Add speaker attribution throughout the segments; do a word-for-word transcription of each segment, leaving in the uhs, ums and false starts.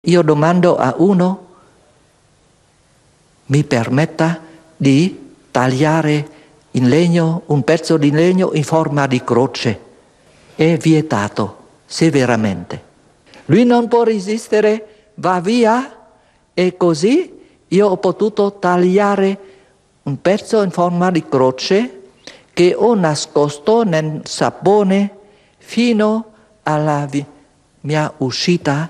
Speaker 1: Io domando a uno, mi permetta di tagliare in legno un pezzo di legno in forma di croce. È vietato, severamente. Lui non può resistere, va via e così io ho potuto tagliare un pezzo in forma di croce che ho nascosto nel sapone fino alla vi- mia uscita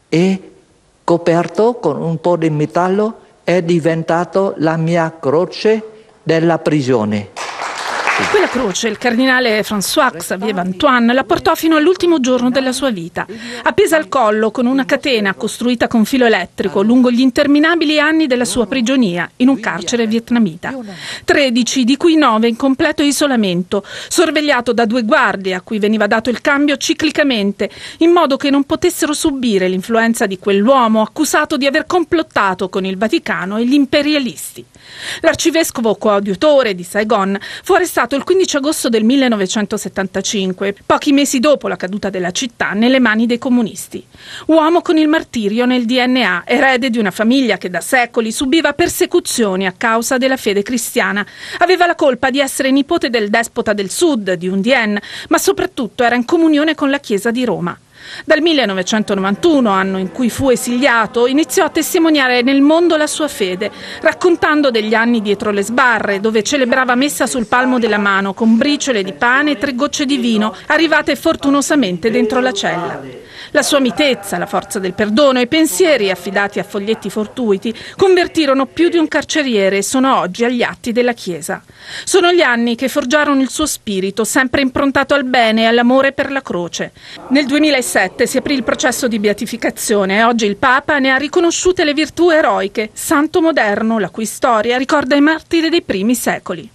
Speaker 1: e coperto con un po' di metallo è diventato la mia croce della prigione.
Speaker 2: Quella croce il cardinale François Xavier Antoine la portò fino all'ultimo giorno della sua vita, appesa al collo con una catena costruita con filo elettrico lungo gli interminabili anni della sua prigionia in un carcere vietnamita. tredici, di cui nove in completo isolamento, sorvegliato da due guardie a cui veniva dato il cambio ciclicamente, in modo che non potessero subire l'influenza di quell'uomo accusato di aver complottato con il Vaticano e gli imperialisti. L'arcivescovo coadiutore di Saigon fu arrestato il quindici agosto del millenovecentosettantacinque, pochi mesi dopo la caduta della città nelle mani dei comunisti. Uomo con il martirio nel D N A, erede di una famiglia che da secoli subiva persecuzioni a causa della fede cristiana. Aveva la colpa di essere nipote del despota del Sud, di Un Dien, ma soprattutto era in comunione con la Chiesa di Roma. Dal millenovecentonovantuno, anno in cui fu esiliato, iniziò a testimoniare nel mondo la sua fede, raccontando degli anni dietro le sbarre, dove celebrava messa sul palmo della mano con briciole di pane e tre gocce di vino, arrivate fortunosamente dentro la cella. La sua mitezza, la forza del perdono e i pensieri affidati a foglietti fortuiti convertirono più di un carceriere e sono oggi agli atti della Chiesa. Sono gli anni che forgiarono il suo spirito, sempre improntato al bene e all'amore per la croce. Nel duemilasette si aprì il processo di beatificazione e oggi il Papa ne ha riconosciute le virtù eroiche, santo moderno la cui storia ricorda i martiri dei primi secoli.